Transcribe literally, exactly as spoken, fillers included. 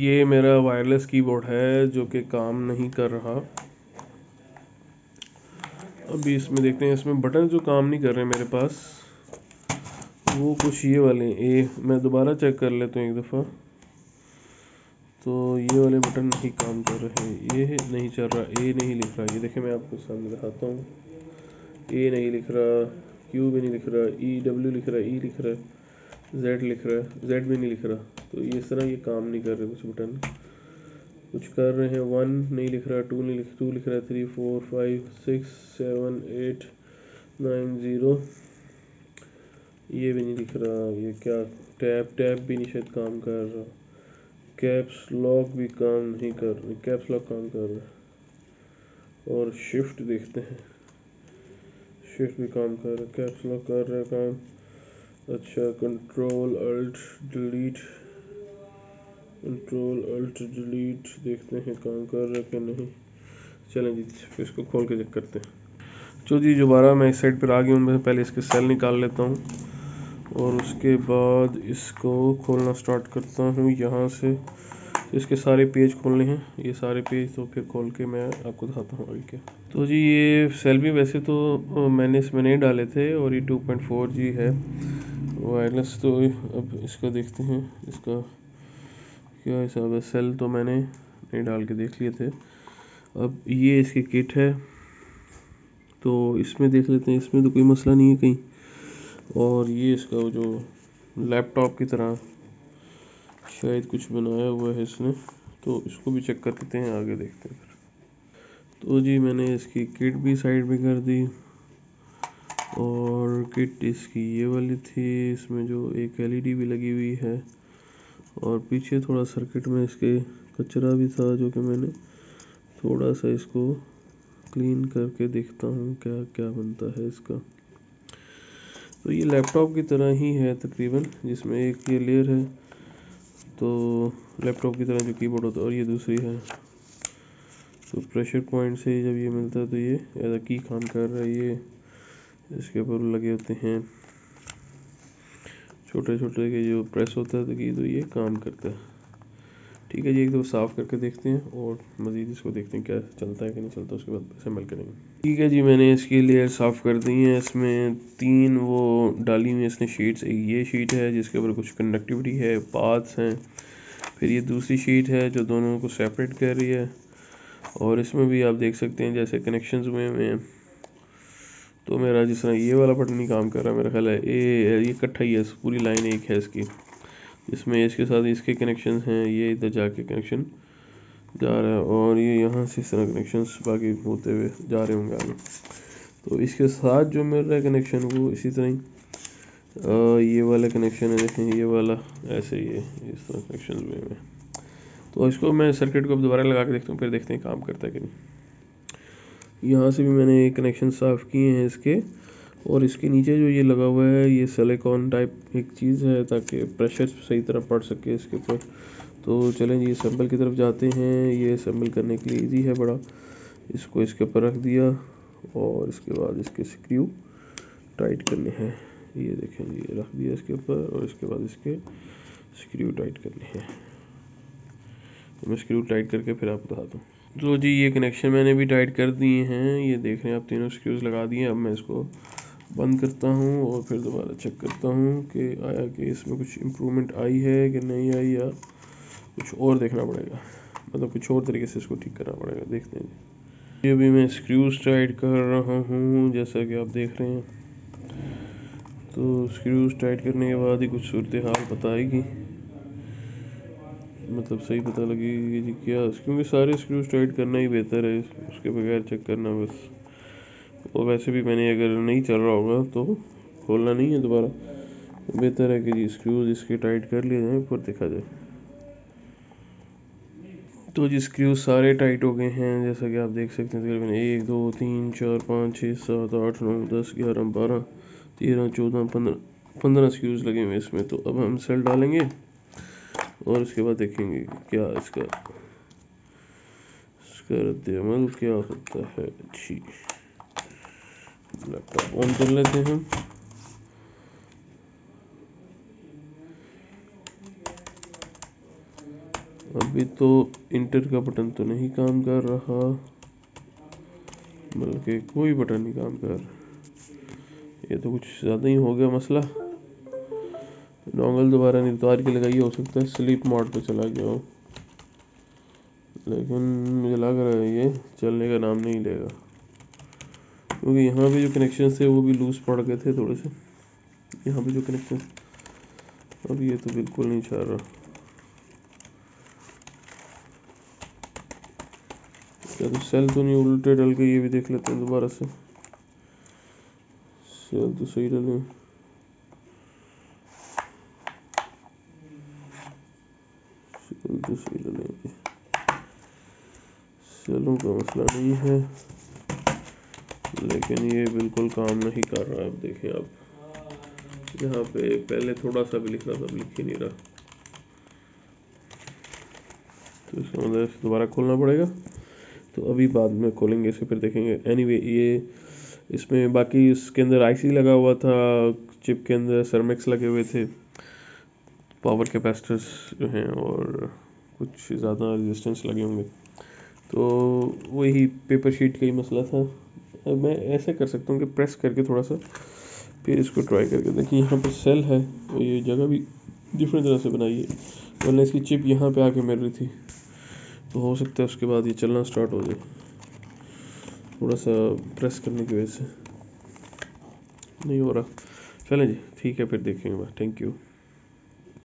ये मेरा wireless keyboard है जो कि काम नहीं कर रहा। अभी इसमें देखते हैं, इसमें बटन जो काम नहीं कर रहे मेरे पास वो कुछ ये वाले ए मैं दोबारा चेक कर लेता हूँ एक दफ़ा। तो ये वाले बटन नहीं काम कर रहे, ये नहीं चल रहा, ए नहीं लिख रहा। ये देखें मैं आपको सामने दिखाता हूँ, ए नहीं लिख रहा, क्यू भी नहीं लिख रहा, ई डब्ल्यू लिख रहा है, ई लिख रहा है, जेड लिख रहा है, जेड भी नहीं लिख रहा। तो इस तरह ये काम नहीं कर रहे कुछ बटन, कुछ कर रहे हैं। वन नहीं लिख रहा, टू नहीं लिख टू लिख रहा है, three four five six seven eight nine zero, ये भी नहीं लिख रहा। ये क्या, टैब टैब भी नहीं शायद काम कर रहा, कैप्स लॉक भी काम नहीं कर रही, कैप्स लॉक काम कर रहा है। और शिफ्ट देखते हैं, शिफ्ट भी काम कर रहा है, कैप्स लॉक कर रहा है काम। अच्छा, control alt delete, control alt delete देखते हैं काम कर रहा है कि नहीं। चलें जी फिर इसको खोल के चेक करते हैं। तो जी दोबारा मैं इस साइड पर आ गया हूँ। मैं पहले इसके सेल निकाल लेता हूँ और उसके बाद इसको खोलना स्टार्ट करता हूँ यहाँ से। इसके सारे पेज खोलने हैं, ये सारे पेज तो फिर खोल के मैं आपको दिखाता हूँ आगे क्या। तो जी ये सेल भी वैसे तो मैंने इसमें नहीं डाले थे और ये टू पॉइंट फोर जी है वायरलेस। तो अब इसका देखते हैं इसका क्या हिसाब है। सेल तो मैंने नहीं डाल के देख लिए थे। अब ये इसकी किट है तो इसमें देख लेते हैं, इसमें तो कोई मसला नहीं है कहीं। और ये इसका जो लैपटॉप की तरह शायद कुछ बनाया हुआ है इसने, तो इसको भी चेक कर लेते हैं, आगे देखते हैं फिर। तो जी मैंने इसकी किट भी साइड में कर दी और किट इसकी ये वाली थी, इसमें जो एक एलईडी भी लगी हुई है और पीछे थोड़ा सर्किट में इसके कचरा भी था जो कि मैंने थोड़ा सा इसको क्लीन करके देखता हूँ क्या क्या बनता है इसका। तो ये लैपटॉप की तरह ही है तकरीबन, जिसमें एक ये लेयर है तो लैपटॉप की तरह जो कीबोर्ड होता है, और ये दूसरी है। तो प्रेशर पॉइंट से जब ये मिलता है तो ये एज की काम कर रहा है। ये इसके ऊपर लगे होते हैं छोटे छोटे के जो प्रेस होता है तो की, तो ये काम करता है। ठीक है जी, एक दो साफ़ करके देखते हैं और मज़ीद इसको देखते हैं क्या चलता है कि नहीं चलता, उसके बाद असेंबल करेंगे। ठीक है जी, मैंने इसकी लेयर साफ़ कर दी है। इसमें तीन वो डाली हुई है इसने शीट्स। एक ये शीट है जिसके ऊपर कुछ कंडक्टिविटी है, पाथ्स हैं। फिर ये दूसरी शीट है जो दोनों को सेपरेट कर रही है। और इसमें भी आप देख सकते हैं जैसे कनेक्शंस हुए हुए हैं। तो मेरा जिस तरह ये वाला बटन नहीं काम कर रहा, मेरा ख्याल है ये ये इकट्ठा ही है, पूरी लाइन एक है इसकी, इसमें इसके साथ इसके कनेक्शन हैं, ये इधर जाके कनेक्शन जा रहा है और ये यहाँ से इस तरह कनेक्शंस बाकी होते हुए जा रहे होंगे आगे। तो इसके साथ जो मिल रहा है कनेक्शन वो इसी तरह ही आ, ये वाला कनेक्शन है, देखें ये वाला ऐसे ही है, इस तरह कनेक्शन हुए हुए। तो इसको मैं सर्किट को दोबारा लगा के देखता हूँ, फिर देखते हैं काम करता है कि नहीं। यहाँ से भी मैंने कनेक्शन साफ़ किए हैं इसके। और इसके नीचे जो ये लगा हुआ है ये सिलिकॉन टाइप एक चीज़ है ताकि प्रेशर सही तरह पड़ सके इसके ऊपर। तो चलें जी असेंबल की तरफ जाते हैं। ये असेंबल करने के लिए इजी है बड़ा। इसको इसके ऊपर रख दिया और इसके बाद इसके स्क्रू टाइट करने हैं। ये देखें जी, रख दिया इसके ऊपर और इसके बाद इसके स्क्रू टाइट करने हैं। तो मैं स्क्रू टाइट करके फिर आपको बताता हूँ। तो जी ये कनेक्शन मैंने भी टाइट कर दिए हैं, ये देख रहे हैं आप, तीनों स्क्रूज लगा दिए। अब मैं इसको बंद करता हूँ और फिर दोबारा चेक करता हूँ कि आया कि इसमें कुछ इम्प्रूवमेंट आई है कि नहीं आई, या कुछ और देखना पड़ेगा, मतलब कुछ और तरीके से इसको ठीक करना पड़ेगा। देखते हैं जी, ये भी मैं स्क्रूज टाइट कर रहा हूँ जैसा कि आप देख रहे हैं। तो स्क्रूज टाइट करने के बाद ही कुछ सूरत हाल बताएगी, मतलब सही पता लगेगी जी क्या, क्योंकि सारे स्क्रूज टाइट करना ही बेहतर है, उसके बगैर चेक करना बस। और वैसे भी मैंने अगर नहीं चल रहा होगा तो खोलना नहीं है दोबारा, तो बेहतर है कि जी स्क्रूज इसके टाइट कर लिए जाए फिर देखा जाए। तो जी स्क्रूज सारे टाइट हो गए हैं जैसा कि आप देख सकते हैं। तकरीबन एक दो तीन चार पाँच छः सात आठ नौ दस ग्यारह बारह तेरह चौदह पंद्रह पंद्रह स्क्रूज लगे हुए इसमें। तो अब हम सेल डालेंगे और उसके बाद देखेंगे क्या इसका इसका रद्द-ए-अमल क्या होता है। जी लैपटॉप ऑन कर लेते हैं। अभी तो इंटर का बटन तो नहीं काम कर रहा, बल्कि कोई बटन नहीं काम कर रहा। ये तो कुछ ज़्यादा ही हो गया मसला। डोंगल दोबारा नहीं उतार के लगाइए, हो सकता है स्लीप मोड पे चला गया हो, लेकिन मुझे लग रहा है ये चलने का नाम नहीं लेगा, क्योंकि यहाँ पे जो कनेक्शन थे वो भी लूज पड़ गए थे थोड़े से। यहाँ पे जो कनेक्शन, अब ये तो बिल्कुल नहीं चल रहा। क्या तो सेल तो नहीं उल्टे डल गई, ये भी देख लेते हैं दोबारा से। सेल तो सही डले, सेल तो सही डले, सेलों का मसला नहीं है, लेकिन ये बिल्कुल काम नहीं कर रहा है। अब देखें आप, यहाँ पे पहले थोड़ा सा भी लिख रहा था, लिख ही नहीं रहा, तो इसका मतलब दोबारा खोलना पड़ेगा। तो अभी बाद में खोलेंगे इसे, फिर देखेंगे। एनीवे anyway, ये इसमें बाकी इसके अंदर आईसी लगा हुआ था, चिप के अंदर सरमेक्स लगे हुए थे, पावर कैपेसिटर्स जो हैं, और कुछ ज़्यादा रेजिस्टेंस लगे होंगे, तो वही पेपर शीट का ही मसला था। अब मैं ऐसे कर सकता हूँ कि प्रेस करके थोड़ा सा फिर इसको ट्राई करके देखिए। यहाँ पर सेल है, तो ये जगह भी डिफरेंट तरह से बनाई है, वरना इसकी चिप यहाँ पे आके मिल रही थी, तो हो सकता है उसके बाद ये चलना स्टार्ट हो जाए, थोड़ा सा प्रेस करने की वजह से नहीं हो रहा। चलें जी, ठीक है, फिर देखेंगे। Thank you.